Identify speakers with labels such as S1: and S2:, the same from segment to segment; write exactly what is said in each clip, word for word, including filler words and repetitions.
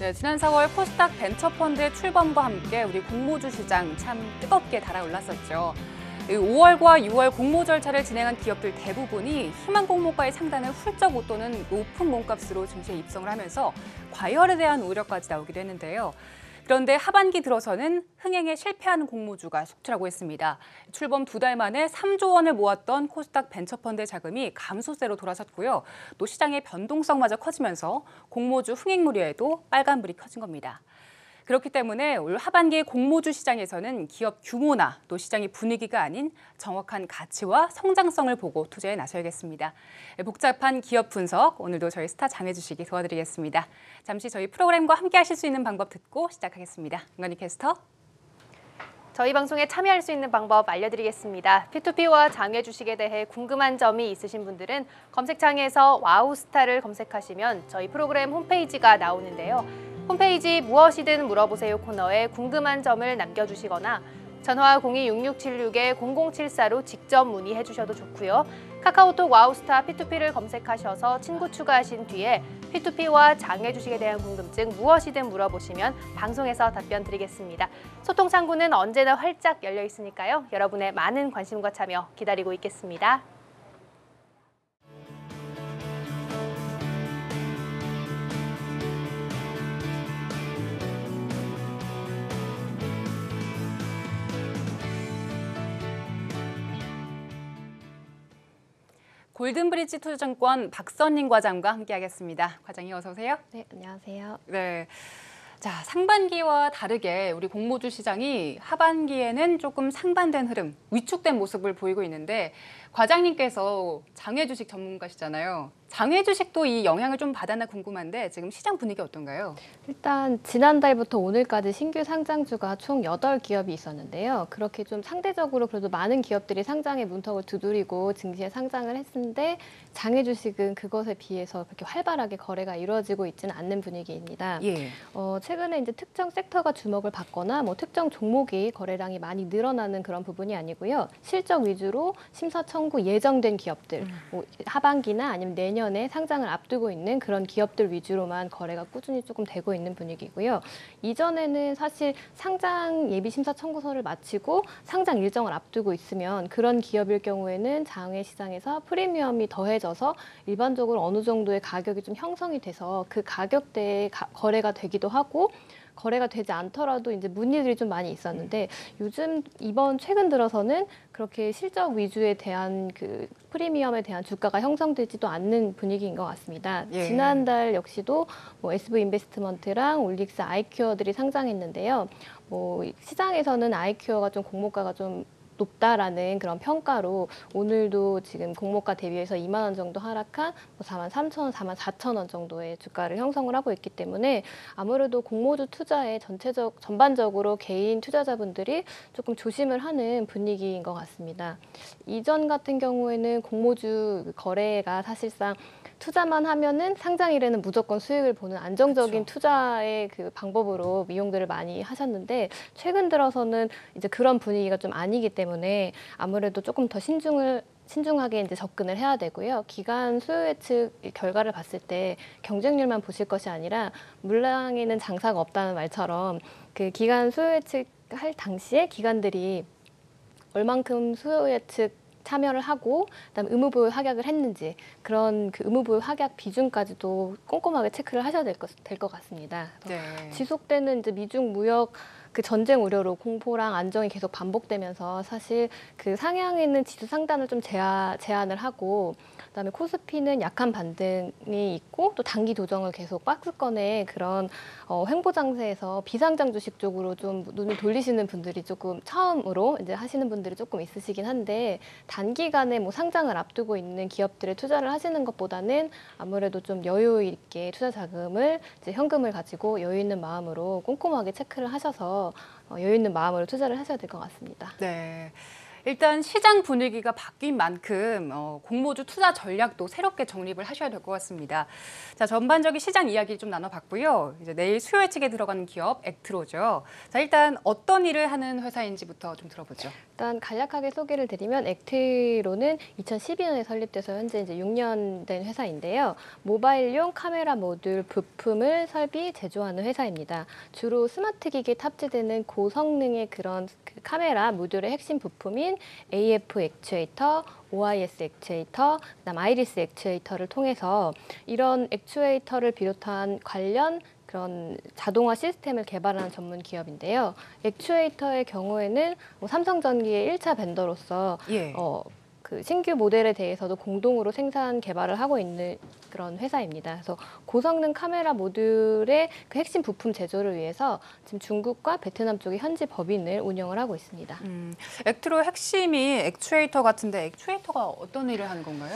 S1: 네, 지난 사월 코스닥 벤처펀드의 출범과 함께 우리 공모주 시장 참 뜨겁게 달아올랐었죠. 오월과 유월 공모 절차를 진행한 기업들 대부분이 희망 공모가의 상단을 훌쩍 웃도는 높은 몸값으로 증시에 입성을 하면서 과열에 대한 우려까지 나오기도 했는데요. 그런데 하반기 들어서는 흥행에 실패하는 공모주가 속출하고 있습니다. 출범 두 달 만에 삼조 원을 모았던 코스닥 벤처펀드의 자금이 감소세로 돌아섰고요. 또 시장의 변동성마저 커지면서 공모주 흥행무리에도 빨간불이 켜진 겁니다. 그렇기 때문에 올 하반기 공모주 시장에서는 기업 규모나 또 시장의 분위기가 아닌 정확한 가치와 성장성을 보고 투자에 나서야겠습니다. 복잡한 기업 분석, 오늘도 저희 스타 장해주시기 도와드리겠습니다. 잠시 저희 프로그램과 함께 하실 수 있는 방법 듣고 시작하겠습니다. 은건희 캐스터.
S2: 저희 방송에 참여할 수 있는 방법 알려드리겠습니다. 피투피와 장외 주식에 대해 궁금한 점이 있으신 분들은 검색창에서 와우스타를 검색하시면 저희 프로그램 홈페이지가 나오는데요. 홈페이지 무엇이든 물어보세요 코너에 궁금한 점을 남겨주시거나 전화 공이 육육칠육 공공칠사로 직접 문의해 주셔도 좋고요. 카카오톡 와우스타 피투피를 검색하셔서 친구 추가하신 뒤에 피투피와 장외 주식에 대한 궁금증 무엇이든 물어보시면 방송에서 답변 드리겠습니다. 소통 창구는 언제나 활짝 열려 있으니까요. 여러분의 많은 관심과 참여 기다리고 있겠습니다.
S1: 골든브리지 투자증권 박선림 과장과 함께하겠습니다. 과장님 어서 오세요.
S2: 네, 안녕하세요.
S1: 네, 자 상반기와 다르게 우리 공모주 시장이 하반기에는 조금 상반된 흐름, 위축된 모습을 보이고 있는데 과장님께서 장외 주식 전문가시잖아요. 장외 주식도 이 영향을 좀 받았나 궁금한데 지금 시장 분위기 어떤가요?
S3: 일단 지난달부터 오늘까지 신규 상장주가 총 여덟 기업이 있었는데요. 그렇게 좀 상대적으로 그래도 많은 기업들이 상장의 문턱을 두드리고 증시에 상장을 했는데 장외 주식은 그것에 비해서 그렇게 활발하게 거래가 이루어지고 있지는 않는 분위기입니다.
S1: 예.
S3: 어, 최근에 이제 특정 섹터가 주목을 받거나 뭐 특정 종목이 거래량이 많이 늘어나는 그런 부분이 아니고요. 실적 위주로 심사 청구 예정된 기업들, 음. 뭐 하반기나 아니면 내년 내년에 상장을 앞두고 있는 그런 기업들 위주로만 거래가 꾸준히 조금 되고 있는 분위기고요. 이전에는 사실 상장 예비 심사 청구서를 마치고 상장 일정을 앞두고 있으면 그런 기업일 경우에는 장외 시장에서 프리미엄이 더해져서 일반적으로 어느 정도의 가격이 좀 형성이 돼서 그 가격대에 가, 거래가 되기도 하고 거래가 되지 않더라도 이제 문의들이 좀 많이 있었는데 요즘 이번 최근 들어서는 그렇게 실적 위주에 대한 그 프리미엄에 대한 주가가 형성되지도 않는 분위기인 것 같습니다. 예. 지난달 역시도 뭐 에스브이인베스트먼트랑 올릭스 아이큐어들이 상장했는데요. 뭐 시장에서는 아이큐어가 좀 공모가가 좀 높다라는 그런 평가로 오늘도 지금 공모가 대비해서 이만 원 정도 하락한 뭐 사만 삼천 원, 사만 사천 원 정도의 주가를 형성을 하고 있기 때문에 아무래도 공모주 투자에 전체적 전반적으로 개인 투자자분들이 조금 조심을 하는 분위기인 것 같습니다. 이전 같은 경우에는 공모주 거래가 사실상 투자만 하면은 상장일에는 무조건 수익을 보는 안정적인 그렇죠. 투자의 그 방법으로 이용들을 많이 하셨는데 최근 들어서는 이제 그런 분위기가 좀 아니기 때문에 아무래도 조금 더 신중을 신중하게 이제 접근을 해야 되고요. 기간 수요 예측 결과를 봤을 때 경쟁률만 보실 것이 아니라 물량에는 장사가 없다는 말처럼 그 기간 수요 예측 할 당시에 기관들이 얼만큼 수요 예측 참여를 하고 그다음에 의무보유 확약을 했는지 그런 그 의무보유 확약 비중까지도 꼼꼼하게 체크를 하셔야 될 것 될 것 같습니다.
S1: 네.
S3: 지속되는 이제 미중 무역 그 전쟁 우려로 공포랑 안정이 계속 반복되면서 사실 그 상향에 있는 지수 상단을 좀 제한, 제한을 하고 그다음에 코스피는 약한 반등이 있고 또 단기 조정을 계속 박스권의 그런 어, 횡보 장세에서 비상장 주식 쪽으로 좀 눈을 돌리시는 분들이 조금 처음으로 이제 하시는 분들이 조금 있으시긴 한데 단기간에 뭐 상장을 앞두고 있는 기업들에 투자를 하시는 것보다는 아무래도 좀 여유 있게 투자 자금을 이제 현금을 가지고 여유 있는 마음으로 꼼꼼하게 체크를 하셔서 어, 여유 있는 마음으로 투자를 하셔야 될 것 같습니다.
S1: 네. 일단 시장 분위기가 바뀐 만큼 어, 공모주 투자 전략도 새롭게 정립을 하셔야 될 것 같습니다. 자, 전반적인 시장 이야기 좀 나눠봤고요. 이제 내일 수요 예측에 들어가는 기업 액트로죠. 자, 일단 어떤 일을 하는 회사인지부터 좀 들어보죠.
S3: 일단 간략하게 소개를 드리면 액트로는 이천십이 년에 설립돼서 현재 이제 육 년 된 회사인데요. 모바일용 카메라 모듈 부품을 설비 제조하는 회사입니다. 주로 스마트 기기에 탑재되는 고성능의 그런 그 카메라 모듈의 핵심 부품인 에이에프 액추에이터, 오아이에스 액추에이터, 그다음 아이리스 액추에이터를 통해서 이런 액추에이터를 비롯한 관련 그런 자동화 시스템을 개발하는 전문 기업인데요. 액추에이터의 경우에는 뭐 삼성전기의 일 차 벤더로서
S1: 예.
S3: 어, 그 신규 모델에 대해서도 공동으로 생산 개발을 하고 있는 그런 회사입니다. 그래서 고성능 카메라 모듈의 그 핵심 부품 제조를 위해서 지금 중국과 베트남 쪽의 현지 법인을 운영을 하고 있습니다.
S1: 음, 액트로 핵심이 액추에이터 같은데 액추에이터가 어떤 일을 하는 건가요?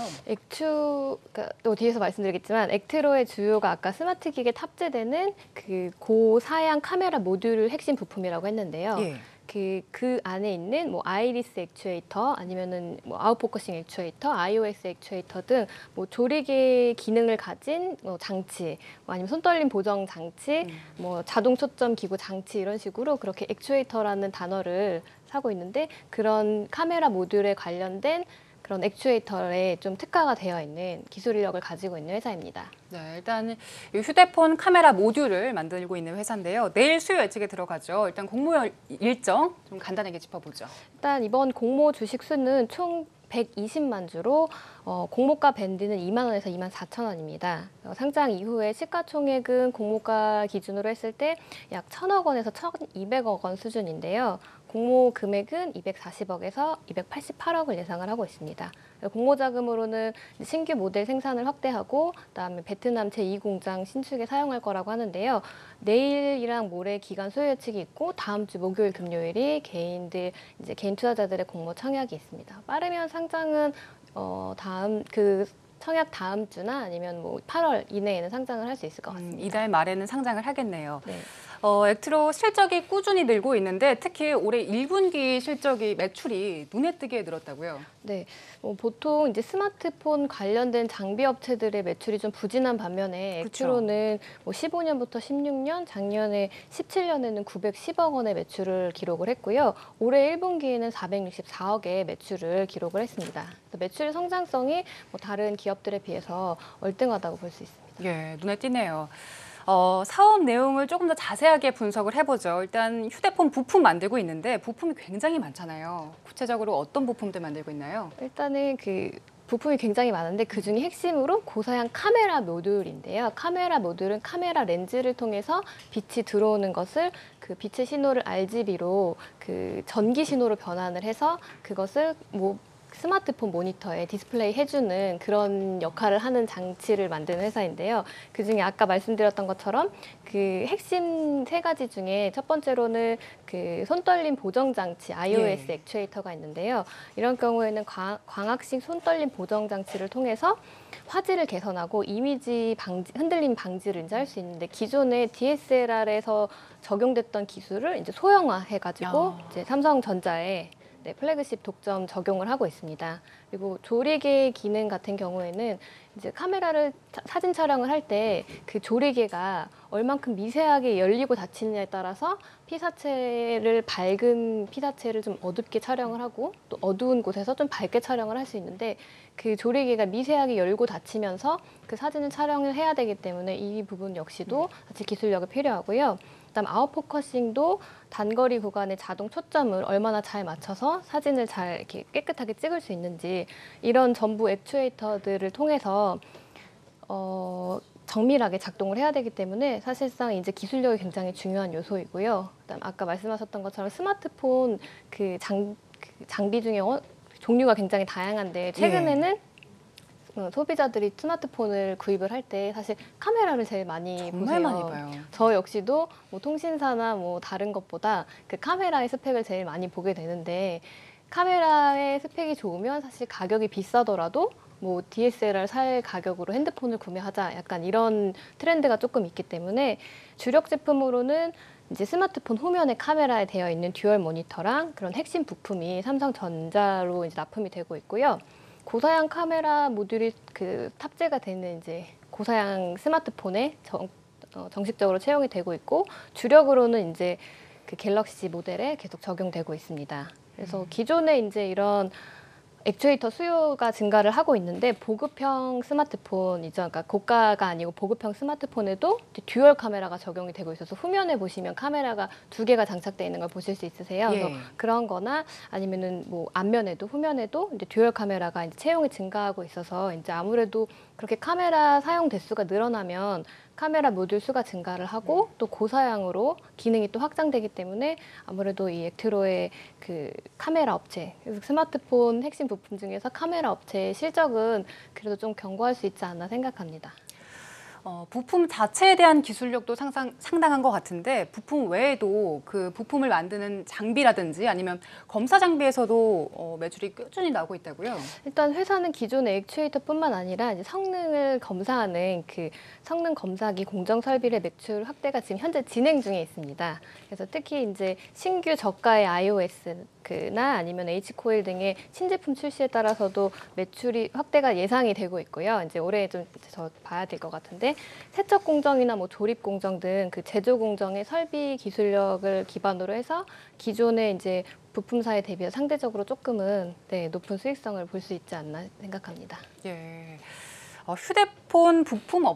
S3: 액추, 그러니까 또 뒤에서 말씀드리겠지만 액트로의 주요가 아까 스마트 기기에 탑재되는 그 고사양 카메라 모듈 핵심 부품이라고 했는데요.
S1: 예.
S3: 그, 그 안에 있는 뭐 아이리스 액추에이터 아니면은 뭐 아웃포커싱 액추에이터, 아이오에스 액추에이터 등 뭐 조리개 기능을 가진 뭐 장치, 뭐 아니면 손떨림 보정 장치,
S1: 음.
S3: 뭐 자동 초점 기구 장치 이런 식으로 그렇게 액추에이터라는 단어를 사고 있는데 그런 카메라 모듈에 관련된 그런 액추에이터에 좀 특화가 되어 있는 기술 인력을 가지고 있는 회사입니다.
S1: 네, 일단 이 휴대폰 카메라 모듈을 만들고 있는 회사인데요. 내일 수요 예측에 들어가죠. 일단 공모 일정 좀 간단하게 짚어보죠.
S3: 일단 이번 공모 주식 수는 총 백이십만 주로 어, 공모가 밴드는 이만 원에서 이만 사천 원입니다. 어, 상장 이후에 시가총액은 공모가 기준으로 했을 때 약 천억 원에서 천이백억 원 수준인데요. 공모 금액은 이백사십억에서 이백팔십팔억을 예상을 하고 있습니다. 공모 자금으로는 신규 모델 생산을 확대하고 그다음에 베트남 제이 공장 신축에 사용할 거라고 하는데요. 내일이랑 모레 기간 소요 예측이 있고 다음 주 목요일 금요일이 개인들 이제 개인 투자자들의 공모 청약이 있습니다. 빠르면 상장은 어, 다음 그 청약 다음 주나 아니면 뭐 팔월 이내에는 상장을 할 수 있을 것 같습니다.
S1: 음, 이달 말에는 상장을 하겠네요.
S3: 네.
S1: 어, 액트로 실적이 꾸준히 늘고 있는데 특히 올해 일 분기 실적이 매출이 눈에 띄게 늘었다고요?
S3: 네, 뭐 보통 이제 스마트폰 관련된 장비 업체들의 매출이 좀 부진한 반면에
S1: 그쵸.
S3: 액트로는 뭐 십오 년부터 십육 년, 작년에 십칠 년에는 구백십억 원의 매출을 기록을 했고요. 올해 일 분기에는 사백육십사억의 매출을 기록을 했습니다. 그래서 매출 성장성이 뭐 다른 기업들에 비해서 월등하다고 볼 수 있습니다.
S1: 예, 눈에 띄네요. 어, 사업 내용을 조금 더 자세하게 분석을 해보죠. 일단 휴대폰 부품 만들고 있는데 부품이 굉장히 많잖아요. 구체적으로 어떤 부품들 만들고 있나요?
S3: 일단은 그 부품이 굉장히 많은데 그중에 핵심으로 고사양 카메라 모듈인데요. 카메라 모듈은 카메라 렌즈를 통해서 빛이 들어오는 것을 그 빛의 신호를 알지비로 그 전기 신호로 변환을 해서 그것을 뭐 스마트폰 모니터에 디스플레이 해주는 그런 역할을 하는 장치를 만드는 회사인데요. 그중에 아까 말씀드렸던 것처럼 그 핵심 세 가지 중에 첫 번째로는 그 손떨림 보정 장치 아이오에스
S1: 예.
S3: 액추에이터가 있는데요. 이런 경우에는 광, 광학식 손떨림 보정 장치를 통해서 화질을 개선하고 이미지 방지, 흔들림 방지를 이제 할 수 있는데 기존의 디에스엘알에서 적용됐던 기술을 이제 소형화해가지고
S1: 야.
S3: 이제 삼성전자에 네, 플래그십 독점 적용을 하고 있습니다. 그리고 조리개 기능 같은 경우에는 이제 카메라를 차, 사진 촬영을 할 때 그 조리개가 얼만큼 미세하게 열리고 닫히느냐에 따라서 피사체를 밝은 피사체를 좀 어둡게 촬영을 하고 또 어두운 곳에서 좀 밝게 촬영을 할 수 있는데 그 조리개가 미세하게 열고 닫히면서 그 사진을 촬영을 해야 되기 때문에 이 부분 역시도 사실 기술력이 필요하고요. 그다음 아웃포커싱도 단거리 구간의 자동 초점을 얼마나 잘 맞춰서 사진을 잘 이렇게 깨끗하게 찍을 수 있는지 이런 전부 액추에이터들을 통해서 어, 정밀하게 작동을 해야 되기 때문에 사실상 이제 기술력이 굉장히 중요한 요소이고요. 그다음 아까 말씀하셨던 것처럼 스마트폰 그 장, 그 장비 중에 어, 종류가 굉장히 다양한데 최근에는
S1: 예.
S3: 어, 소비자들이 스마트폰을 구입을 할 때 사실 카메라를 제일 많이
S1: 정말
S3: 보세요.
S1: 많이 봐요.
S3: 저 역시도 뭐 통신사나 뭐 다른 것보다 그 카메라의 스펙을 제일 많이 보게 되는데 카메라의 스펙이 좋으면 사실 가격이 비싸더라도 뭐 디에스엘알 살 가격으로 핸드폰을 구매하자 약간 이런 트렌드가 조금 있기 때문에 주력 제품으로는 이제 스마트폰 후면에 카메라에 되어 있는 듀얼 모니터랑 그런 핵심 부품이 삼성전자로 이제 납품이 되고 있고요. 고사양 카메라 모듈이 그 탑재가 되는 이제 고사양 스마트폰에 정, 어, 정식적으로 채용이 되고 있고 주력으로는 이제 그 갤럭시 모델에 계속 적용되고 있습니다. 그래서
S1: 음.
S3: 기존에 이제 이런 액추에이터 수요가 증가를 하고 있는데 보급형 스마트폰이죠. 그러니까 고가가 아니고 보급형 스마트폰에도 듀얼 카메라가 적용이 되고 있어서 후면에 보시면 카메라가 두 개가 장착되어 있는 걸 보실 수 있으세요.
S1: 예.
S3: 그래서 그런 거나 아니면은 뭐 앞면에도 후면에도 이제 듀얼 카메라가 이제 채용이 증가하고 있어서 이제 아무래도 그렇게 카메라 사용 대수가 늘어나면 카메라 모듈 수가 증가를 하고 또 고사양으로 기능이 또 확장되기 때문에 아무래도 이 액트로의 그 카메라 업체, 그래서 스마트폰 핵심 부품 중에서 카메라 업체의 실적은 그래도 좀 견고할 수 있지 않나 생각합니다.
S1: 어, 부품 자체에 대한 기술력도 상상, 상당한 것 같은데 부품 외에도 그 부품을 만드는 장비라든지 아니면 검사 장비에서도 어, 매출이 꾸준히 나오고 있다고요?
S3: 일단 회사는 기존의 액추에이터뿐만 아니라 이제 성능을 검사하는 그 성능 검사기 공정 설비의 매출 확대가 지금 현재 진행 중에 있습니다. 그래서 특히 이제 신규 저가의 아이오에스 나 아니면 H코일 등의 신제품 출시에 따라서도 매출이 확대가 예상이 되고 있고요. 이제 올해 좀 더 봐야 될 것 같은데 세척 공정이나 뭐 조립 공정 등 그 제조 공정의 설비 기술력을 기반으로 해서 기존의 이제 부품사에 대비해 상대적으로 조금은 네, 높은 수익성을 볼 수 있지 않나 생각합니다.
S1: 예. 어, 휴대폰 부품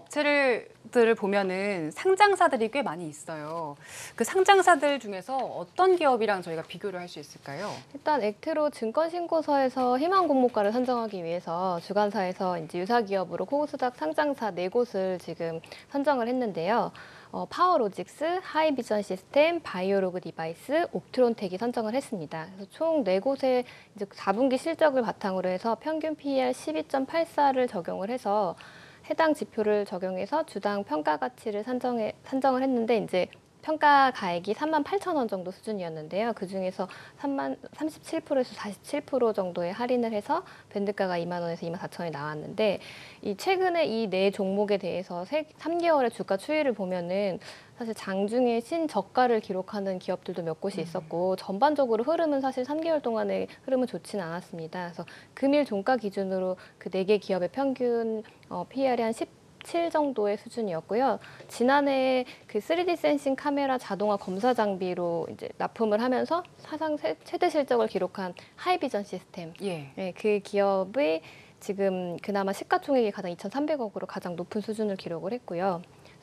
S1: 업체들을 보면은 상장사들이 꽤 많이 있어요. 그 상장사들 중에서 어떤 기업이랑 저희가 비교를 할 수 있을까요?
S3: 일단 액트로 증권신고서에서 희망 공모가를 선정하기 위해서 주관사에서 이제 유사 기업으로 코스닥 상장사 네 곳을 지금 선정을 했는데요. 어, 파워로직스, 하이비전 시스템, 바이오로그 디바이스, 옵트론텍이 선정을 했습니다. 그래서 총 네 곳의 이제 사 분기 실적을 바탕으로 해서 평균 피이알 십이 점 팔사를 적용을 해서 해당 지표를 적용해서 주당 평가 가치를 산정해, 산정을 했는데 이제 평가 가액이 삼만 팔천 원 정도 수준이었는데요. 그중에서 삼만 삼십칠 퍼센트에서 사십칠 퍼센트 정도의 할인을 해서 밴드가가 이만 원에서 이만 사천 원이 나왔는데 이 최근에 이 네 종목에 대해서 삼 개월의 주가 추이를 보면은 사실 장중에 신저가를 기록하는 기업들도 몇 곳이 있었고 전반적으로 흐름은 사실 삼 개월 동안의 흐름은 좋지는 않았습니다. 그래서 금일 종가 기준으로 그 네 개 기업의 평균 어, 피이알이 한 십 칠 정도의 수준이었고요. 지난해 그 쓰리디 센싱 카메라 자동화 검사 장비로 이제 납품을 하면서 사상 최대 실적을 기록한 하이비전 시스템.
S1: 예.
S3: 네, 그 기업의 지금 그나마 시가총액이 가장 이천삼백억으로 가장 높은 수준을 기록을 했고요.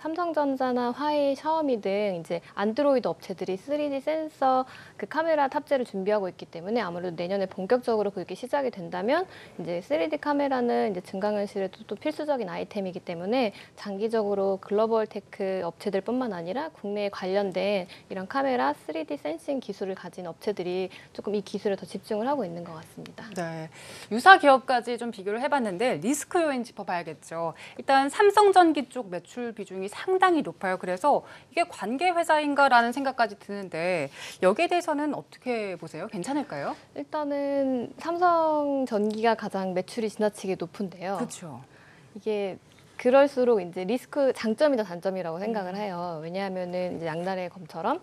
S3: 삼성전자나 화웨이, 샤오미 등 이제 안드로이드 업체들이 쓰리디 센서 그 카메라 탑재를 준비하고 있기 때문에 아무래도 내년에 본격적으로 그렇게 시작이 된다면 이제 쓰리디 카메라는 이제 증강현실에도 또 필수적인 아이템이기 때문에 장기적으로 글로벌 테크 업체들뿐만 아니라 국내에 관련된 이런 카메라 쓰리디 센싱 기술을 가진 업체들이 조금 이 기술에 더 집중을 하고 있는 것 같습니다.
S1: 네, 유사 기업까지 좀 비교를 해봤는데 리스크 요인 짚어봐야겠죠. 일단 삼성전기 쪽 매출 비중이 상당히 높아요. 그래서 이게 관계 회사인가라는 생각까지 드는데 여기에 대해서는 어떻게 보세요? 괜찮을까요?
S3: 일단은 삼성전기가 가장 매출이 지나치게 높은데요.
S1: 그렇죠.
S3: 이게 그럴수록 이제 리스크 장점이다 단점이라고 생각을 해요. 왜냐하면은 이제 양날의 검처럼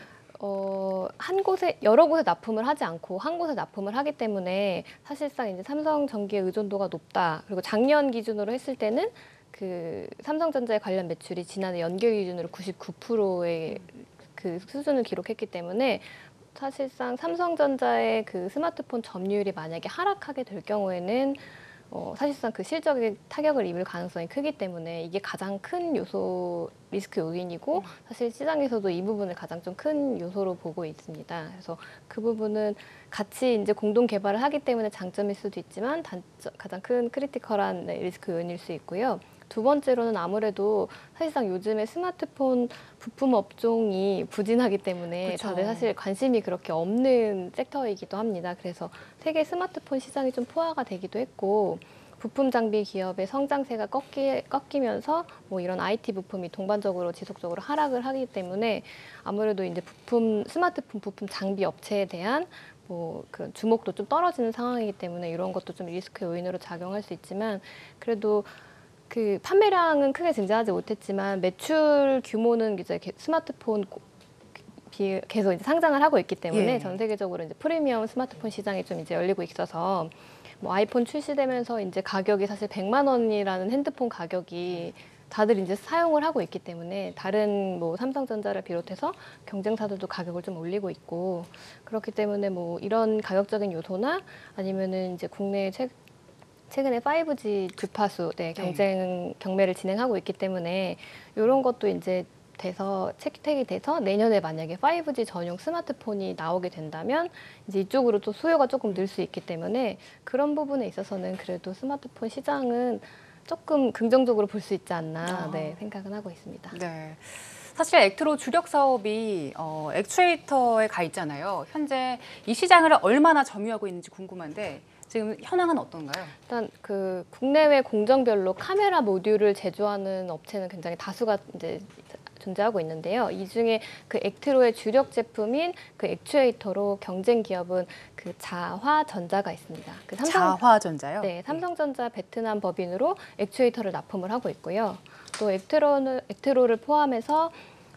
S3: 어, 한 곳에 여러 곳에 납품을 하지 않고 한 곳에 납품을 하기 때문에 사실상 이제 삼성전기의 의존도가 높다. 그리고 작년 기준으로 했을 때는 그 삼성전자에 관련 매출이 지난해 연결 기준으로 구십구 퍼센트의 그 수준을 기록했기 때문에 사실상 삼성전자의 그 스마트폰 점유율이 만약에 하락하게 될 경우에는 어, 사실상 그 실적에 타격을 입을 가능성이 크기 때문에 이게 가장 큰 요소 리스크 요인이고 사실 시장에서도 이 부분을 가장 좀 큰 요소로 보고 있습니다. 그래서 그 부분은 같이 이제 공동 개발을 하기 때문에 장점일 수도 있지만 단점, 가장 큰 크리티컬한 리스크 요인일 수 있고요. 두 번째로는 아무래도 사실상 요즘에 스마트폰 부품 업종이 부진하기 때문에
S1: 그쵸.
S3: 다들 사실 관심이 그렇게 없는 섹터이기도 합니다. 그래서 세계 스마트폰 시장이 좀 포화가 되기도 했고 부품 장비 기업의 성장세가 꺾이, 꺾이면서 뭐 이런 아이티 부품이 동반적으로 지속적으로 하락을 하기 때문에 아무래도 이제 부품 스마트폰 부품 장비 업체에 대한 뭐 그 주목도 좀 떨어지는 상황이기 때문에 이런 것도 좀 리스크 요인으로 작용할 수 있지만 그래도 그 판매량은 크게 증가하지 못했지만 매출 규모는 이제 스마트폰 비 계속 이제 상장을 하고 있기 때문에
S1: 예.
S3: 전 세계적으로 이제 프리미엄 스마트폰 시장이 좀 이제 열리고 있어서 뭐 아이폰 출시되면서 이제 가격이 사실 백만 원이라는 핸드폰 가격이 다들 이제 사용을 하고 있기 때문에 다른 뭐 삼성전자를 비롯해서 경쟁사들도 가격을 좀 올리고 있고 그렇기 때문에 뭐 이런 가격적인 요소나 아니면은 이제 국내 최 최근에 파이브지 주파수 네, 경쟁 경매를 진행하고 있기 때문에 이런 것도 이제 돼서 채택이 돼서 내년에 만약에 파이브지 전용 스마트폰이 나오게 된다면 이제 이쪽으로 또 수요가 조금 늘 수 있기 때문에 그런 부분에 있어서는 그래도 스마트폰 시장은 조금 긍정적으로 볼 수 있지 않나
S1: 아.
S3: 네, 생각은 하고 있습니다.
S1: 네. 사실 액트로 주력 사업이 어, 액추에이터에 가 있잖아요. 현재 이 시장을 얼마나 점유하고 있는지 궁금한데 지금 현황은 어떤가요?
S3: 일단 그 국내외 공정별로 카메라 모듈을 제조하는 업체는 굉장히 다수가 이제 존재하고 있는데요. 이 중에 그 액트로의 주력 제품인 그 액추에이터로 경쟁 기업은 그 자화전자가 있습니다. 그 삼성,
S1: 자화전자요?
S3: 네, 삼성전자 베트남 법인으로 액추에이터를 납품을 하고 있고요. 또 액트로는 액트로를 포함해서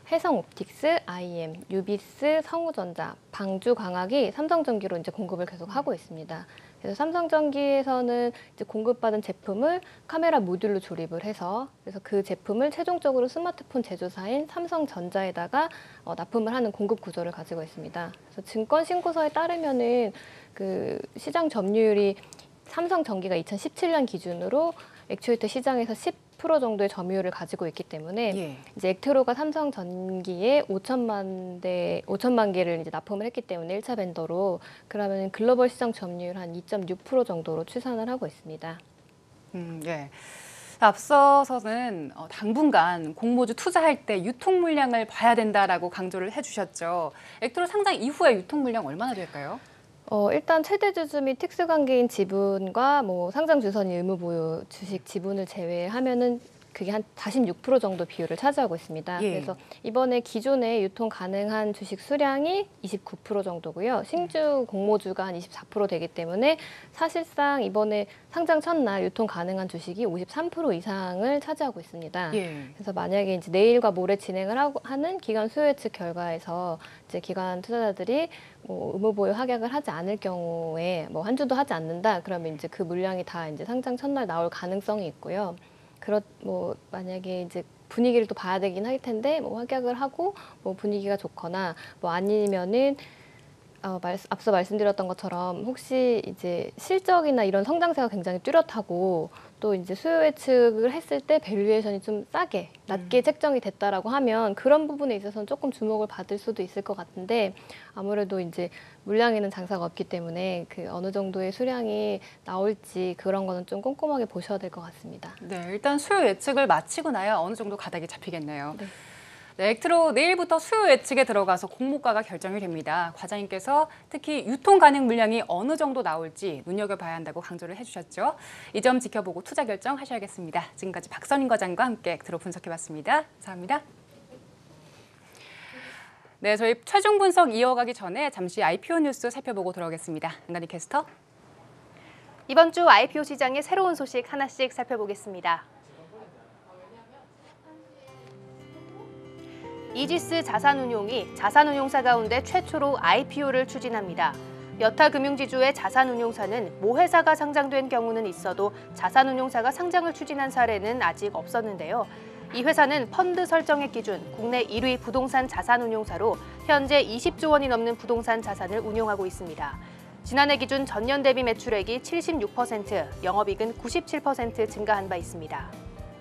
S3: 해성옵틱스, 아이엠, 유비스, 성우전자, 방주광학이 삼성전기로 이제 공급을 계속 하고 있습니다. 그래서 삼성전기에서는 이제 공급받은 제품을 카메라 모듈로 조립을 해서 그래서 그 제품을 최종적으로 스마트폰 제조사인 삼성전자에다가 어, 납품을 하는 공급 구조를 가지고 있습니다. 그래서 증권 신고서에 따르면은 그 시장 점유율이 삼성전기가 이천십칠 년 기준으로 액추에이터 시장에서 십 퍼센트 정도의 점유율을 가지고 있기 때문에
S1: 예.
S3: 이제 액트로가 삼성전기에 오천만 대 오천만 개를 이제 납품을 했기 때문에 일 차 벤더로 그러면 글로벌 시장 점유율 한 이 점 육 퍼센트 정도로 추산을 하고 있습니다.
S1: 음, 예. 앞서서는 어, 당분간 공모주 투자할 때 유통 물량을 봐야 된다라고 강조를 해주셨죠. 액트로 상장 이후에 유통 물량 얼마나 될까요?
S3: 어, 일단 최대 주주 및 특수관계인 지분과 뭐 상장 주선이 의무 보유 주식 지분을 제외하면은 그게 한 사십육 퍼센트 정도 비율을 차지하고 있습니다.
S1: 예.
S3: 그래서 이번에 기존에 유통 가능한 주식 수량이 이십구 퍼센트 정도고요. 신주 공모주가 한 이십사 퍼센트 되기 때문에 사실상 이번에 상장 첫날 유통 가능한 주식이 오십삼 퍼센트 이상을 차지하고 있습니다.
S1: 예.
S3: 그래서 만약에 이제 내일과 모레 진행을 하고 하는 기관 수요 예측 결과에서 이제 기관 투자자들이 뭐 의무 보유 확약을 하지 않을 경우에 뭐 한 주도 하지 않는다 그러면 이제 그 물량이 다 이제 상장 첫날 나올 가능성이 있고요. 그렇 뭐 만약에 이제 분위기를 또 봐야 되긴 할 텐데 뭐 확약을 하고 뭐 분위기가 좋거나 뭐 아니면은 어, 말, 앞서 말씀드렸던 것처럼 혹시 이제 실적이나 이런 성장세가 굉장히 뚜렷하고 또 이제 수요 예측을 했을 때 밸류에이션이 좀 싸게 낮게
S1: 음.
S3: 책정이 됐다라고 하면 그런 부분에 있어서는 조금 주목을 받을 수도 있을 것 같은데 아무래도 이제 물량에는 장사가 없기 때문에 그 어느 정도의 수량이 나올지 그런 거는 좀 꼼꼼하게 보셔야 될 것 같습니다.
S1: 네, 일단 수요 예측을 마치고 나야 어느 정도 가닥이 잡히겠네요.
S3: 네.
S1: 네, 액트로 내일부터 수요 예측에 들어가서 공모가가 결정이 됩니다. 과장님께서 특히 유통 가능 물량이 어느 정도 나올지 눈여겨봐야 한다고 강조를 해주셨죠. 이 점 지켜보고 투자 결정하셔야겠습니다. 지금까지 박선인 과장과 함께 액트로 분석해봤습니다. 감사합니다. 네, 저희 최종 분석 이어가기 전에 잠시 아이피오 뉴스 살펴보고 돌아오겠습니다. 은간이 캐스터.
S2: 이번 주 아이피오 시장의 새로운 소식 하나씩 살펴보겠습니다. 이지스 자산운용이 자산운용사 가운데 최초로 아이피오를 추진합니다. 여타 금융지주의 자산운용사는 모 회사가 상장된 경우는 있어도 자산운용사가 상장을 추진한 사례는 아직 없었는데요. 이 회사는 펀드 설정액 기준 국내 일 위 부동산 자산운용사로 현재 이십조 원이 넘는 부동산 자산을 운용하고 있습니다. 지난해 기준 전년 대비 매출액이 칠십육 퍼센트, 영업이익은 구십칠 퍼센트 증가한 바 있습니다.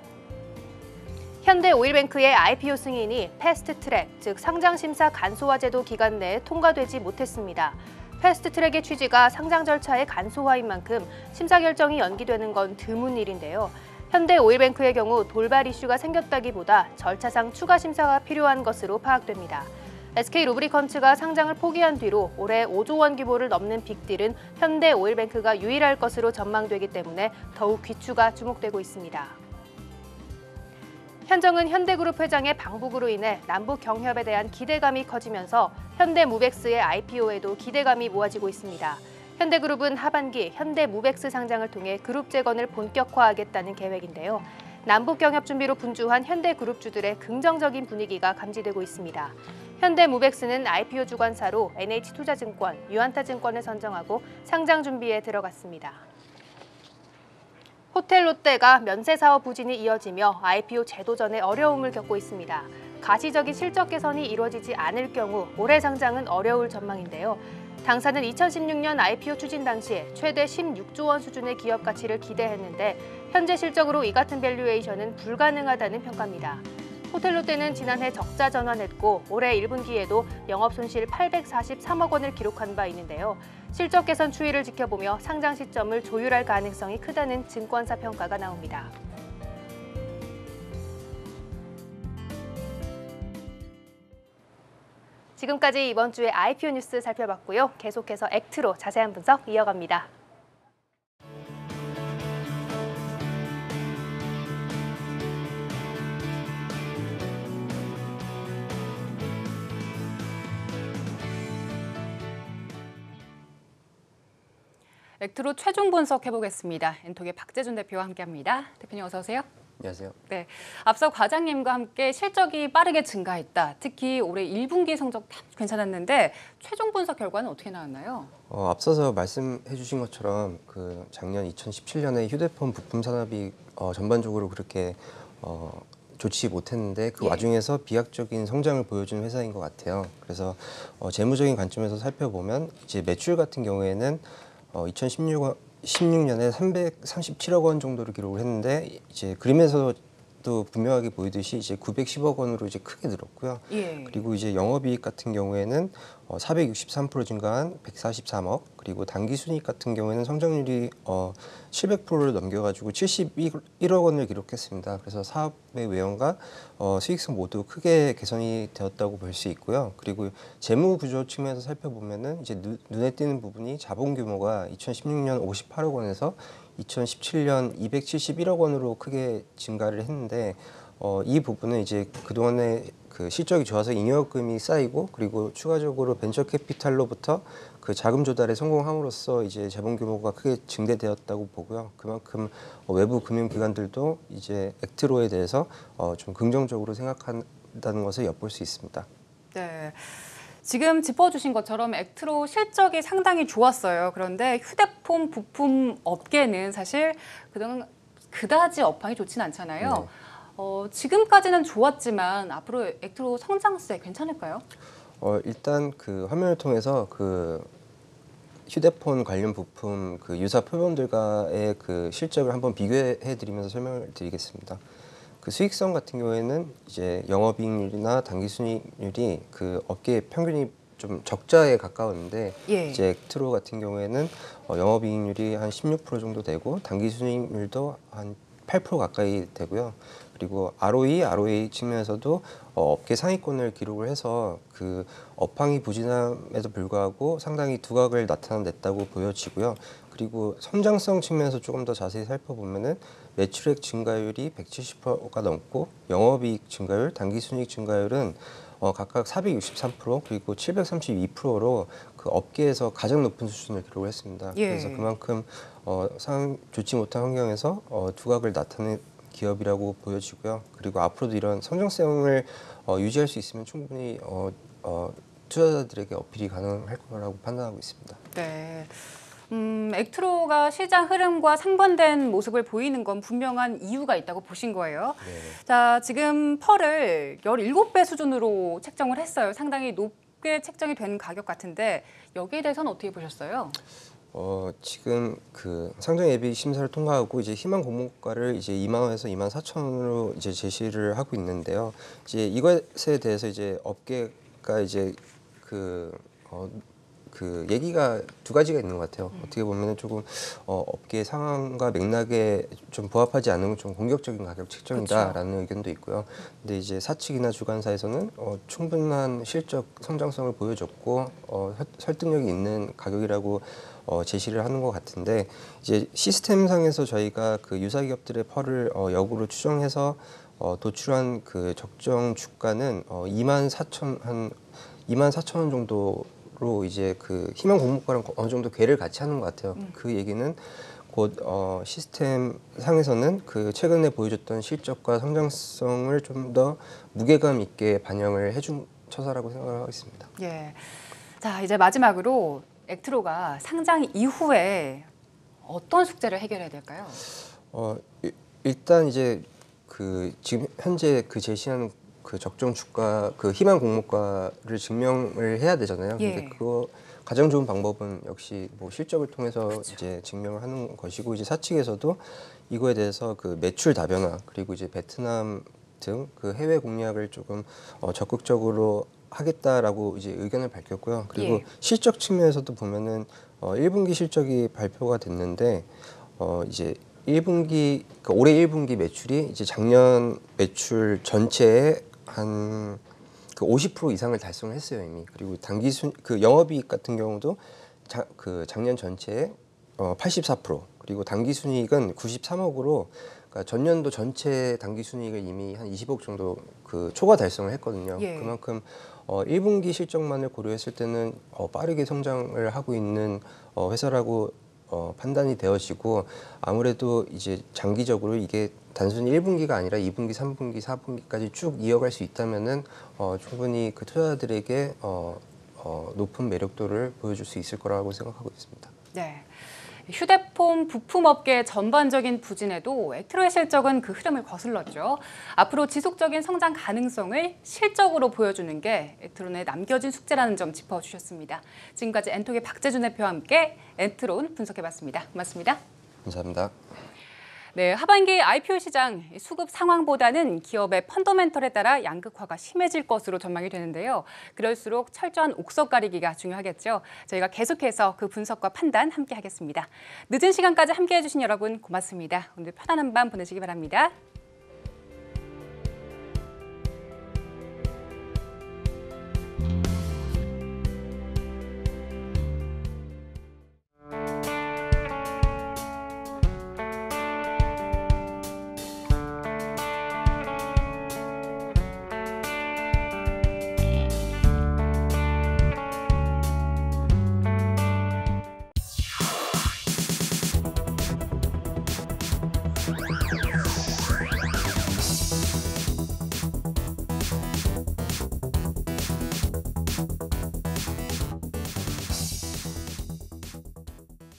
S2: 현대오일뱅크의 아이피오 승인이 패스트트랙, 즉 상장심사 간소화 제도 기간 내에 통과되지 못했습니다. 패스트트랙의 취지가 상장 절차의 간소화인 만큼 심사 결정이 연기되는 건 드문 일인데요. 현대오일뱅크의 경우 돌발 이슈가 생겼다기보다 절차상 추가 심사가 필요한 것으로 파악됩니다. 에스케이 루브리컨츠가 상장을 포기한 뒤로 올해 오조 원 규모를 넘는 빅딜은 현대 오일뱅크가 유일할 것으로 전망되기 때문에 더욱 귀추가 주목되고 있습니다. 현정은 현대그룹 회장의 방북으로 인해 남북 경협에 대한 기대감이 커지면서 현대무벡스의 아이피오에도 기대감이 모아지고 있습니다. 현대그룹은 하반기 현대무벡스 상장을 통해 그룹 재건을 본격화하겠다는 계획인데요. 남북 경협 준비로 분주한 현대그룹주들의 긍정적인 분위기가 감지되고 있습니다. 현대무벡스는 아이피오 주관사로 엔에이치투자증권, 유안타증권을 선정하고 상장 준비에 들어갔습니다. 호텔 롯데가 면세 사업 부진이 이어지며 아이피오 제도전에 어려움을 겪고 있습니다. 가시적인 실적 개선이 이루어지지 않을 경우 올해 상장은 어려울 전망인데요. 당사는 이천십육 년 아이피오 추진 당시에 최대 십육조 원 수준의 기업 가치를 기대했는데 현재 실적으로 이 같은 밸류에이션은 불가능하다는 평가입니다. 호텔 롯데는 지난해 적자 전환했고 올해 일 분기에도 영업손실 팔백사십삼억 원을 기록한 바 있는데요. 실적 개선 추이를 지켜보며 상장 시점을 조율할 가능성이 크다는 증권사 평가가 나옵니다. 지금까지 이번 주의 아이피오 뉴스 살펴봤고요. 계속해서 액트로 자세한 분석 이어갑니다.
S1: 액트로 최종 분석해보겠습니다. 엔톡의 박재준 대표와 함께합니다. 대표님 어서 오세요.
S4: 안녕하세요.
S1: 네, 앞서 과장님과 함께 실적이 빠르게 증가했다. 특히 올해 일 분기 성적 괜찮았는데 최종 분석 결과는 어떻게 나왔나요?
S4: 어, 앞서서 말씀해 주신 것처럼 그 작년 이천십칠 년에 휴대폰 부품 산업이 어, 전반적으로 그렇게 어, 좋지 못했는데 그
S1: 예.
S4: 와중에서 비약적인 성장을 보여준 회사인 것 같아요. 그래서 어, 재무적인 관점에서 살펴보면 이제 매출 같은 경우에는 어, 이천십육 년에 삼백삼십칠억 원 정도를 기록을 했는데 이제 그림에서도 분명하게 보이듯이 이제 구백십억 원으로 이제 크게 늘었고요.
S1: 예.
S4: 그리고 이제 영업이익 같은 경우에는 어, 사백육십삼 퍼센트 증가한 백사십삼억, 그리고 당기순이익 같은 경우에는 성장률이 어, 칠백 퍼센트를 넘겨가지고 칠십일억 원을 기록했습니다. 그래서 사업의 외형과 어, 수익성 모두 크게 개선이 되었다고 볼 수 있고요. 그리고 재무 구조 측면에서 살펴보면은 이제 눈, 눈에 띄는 부분이 자본 규모가 이천십육 년 오십팔억 원에서 이천십칠 년 이백칠십일억 원으로 크게 증가를 했는데 어, 이 부분은 이제 그동안에 그 실적이 좋아서 잉여금이 쌓이고 그리고 추가적으로 벤처 캐피탈로부터 그 자금 조달에 성공함으로써 이제 자본 규모가 크게 증대되었다고 보고요. 그만큼 어, 외부 금융기관들도 이제 액트로에 대해서 어, 좀 긍정적으로 생각한다는 것을 엿볼 수 있습니다.
S1: 네. 지금 짚어주신 것처럼 액트로 실적이 상당히 좋았어요. 그런데 휴대폰 부품 업계는 사실 그동안 그다지 업황이 좋진 않잖아요.
S4: 네.
S1: 어, 지금까지는 좋았지만 앞으로 액트로 성장세 괜찮을까요?
S4: 어, 일단 그 화면을 통해서 그 휴대폰 관련 부품 그 유사 표본들과의 그 실적을 한번 비교해 드리면서 설명을 드리겠습니다. 그 수익성 같은 경우에는 이제 영업이익률이나 당기순이익률이 그 업계 평균이 좀 적자에 가까웠는데
S1: 예.
S4: 이제 액트로 같은 경우에는 어, 영업이익률이 한 십육 퍼센트 정도 되고 당기순이익률도 한 팔 퍼센트 가까이 되고요. 그리고 알오이, 알오에이 측면에서도 어, 업계 상위권을 기록을 해서 그 업황이 부진함에도 불구하고 상당히 두각을 나타냈다고 보여지고요. 그리고 성장성 측면에서 조금 더 자세히 살펴보면은 매출액 증가율이 백칠십 퍼센트가 넘고 영업이익 증가율, 당기순이익 증가율은 어, 각각 사백육십삼 퍼센트 그리고 칠백삼십이 퍼센트로 그 업계에서 가장 높은 수준을 기록을 했습니다.
S1: 예.
S4: 그래서 그만큼 어, 상 좋지 못한 환경에서 어, 두각을 나타낸 기업이라고 보여지고요. 그리고 앞으로도 이런 성장성을 어, 유지할 수 있으면 충분히 어, 어, 투자자들에게 어필이 가능할 거라고 판단하고 있습니다.
S1: 네. 음, 액트로가 시장 흐름과 상반된 모습을 보이는 건 분명한 이유가 있다고 보신 거예요.
S4: 네.
S1: 자, 지금 펄을 십칠 배 수준으로 책정을 했어요. 상당히 높게 책정이 된 가격 같은데 여기에 대해서는 어떻게 보셨어요?
S4: 어, 지금 그 상장 예비 심사를 통과하고 이제 희망 공모가를 이제 이만 원에서 이만 사천 원으로 이제 제시를 하고 있는데요. 이제 이것에 대해서 이제 업계가 이제 그, 어, 그 얘기가 두 가지가 있는 것 같아요. 어떻게 보면 조금 어, 업계 상황과 맥락에 좀 부합하지 않은 좀 공격적인 가격 책정이다라는 그렇죠. 의견도 있고요. 근데 이제 사측이나 주관사에서는 어, 충분한 실적 성장성을 보여줬고 어, 설득력이 있는 가격이라고 어, 제시를 하는 것 같은데 이제 시스템상에서 저희가 그 유사 기업들의 펄을 어, 역으로 추정해서 어, 도출한 그 적정 주가는 어, 이만 사천 한 이만 사천 원 정도로 이제 그 희망 공모가랑 어느 정도 궤를 같이 하는 것 같아요. 음. 그 얘기는 곧 어, 시스템 상에서는 그 최근에 보여줬던 실적과 성장성을 좀 더 무게감 있게 반영을 해준 처사라고 생각하고 있습니다.
S1: 예. 자 이제 마지막으로 액트로가 상장 이후에 어떤 숙제를 해결해야 될까요?
S4: 어, 일단 이제 그 지금 현재 그 제시하는 그 적정 주가 그 희망 공모가를 증명을 해야 되잖아요.
S1: 예.
S4: 근데 그거 가장 좋은 방법은 역시 뭐 실적을 통해서
S1: 그렇죠.
S4: 이제 증명을 하는 것이고 이제 사측에서도 이거에 대해서 그 매출 다변화 그리고 이제 베트남 등 그 해외 공략을 조금 어, 적극적으로 하겠다라고 이제 의견을 밝혔고요. 그리고
S1: 예.
S4: 실적 측면에서도 보면은 어, 일 분기 실적이 발표가 됐는데 어, 이제 일 분기 그러니까 올해 일 분기 매출이 이제 작년 매출 전체의 한 그 오십 퍼센트 이상을 달성을 했어요 이미. 그리고 당기 순 그 영업이익 같은 경우도 자, 그 작년 전체의 어, 팔십사 퍼센트 그리고 당기 순이익은 구십삼억으로 그러니까 전년도 전체 당기 순이익을 이미 한 이십억 정도 그 초과 달성을 했거든요.
S1: 예.
S4: 그만큼 어, 일 분기 실적만을 고려했을 때는 어, 빠르게 성장을 하고 있는 어, 회사라고 어, 판단이 되어지고 아무래도 이제 장기적으로 이게 단순히 일 분기가 아니라 이 분기, 삼 분기, 사 분기까지 쭉 이어갈 수 있다면은 어, 충분히 그 투자자들에게 어, 어, 높은 매력도를 보여줄 수 있을 거라고 생각하고 있습니다.
S1: 네. 휴대폰 부품업계 전반적인 부진에도 액트로의 실적은 그 흐름을 거슬렀죠. 앞으로 지속적인 성장 가능성을 실적으로 보여주는 게 액트론의 남겨진 숙제라는 점 짚어주셨습니다. 지금까지 엔톡의 박재준 대표와 함께 엔트론 분석해봤습니다. 고맙습니다.
S4: 감사합니다.
S1: 네, 하반기 아이피오 시장 수급 상황보다는 기업의 펀더멘털에 따라 양극화가 심해질 것으로 전망이 되는데요. 그럴수록 철저한 옥석 가리기가 중요하겠죠. 저희가 계속해서 그 분석과 판단 함께 하겠습니다. 늦은 시간까지 함께해 주신 여러분 고맙습니다. 오늘 편안한 밤 보내시기 바랍니다.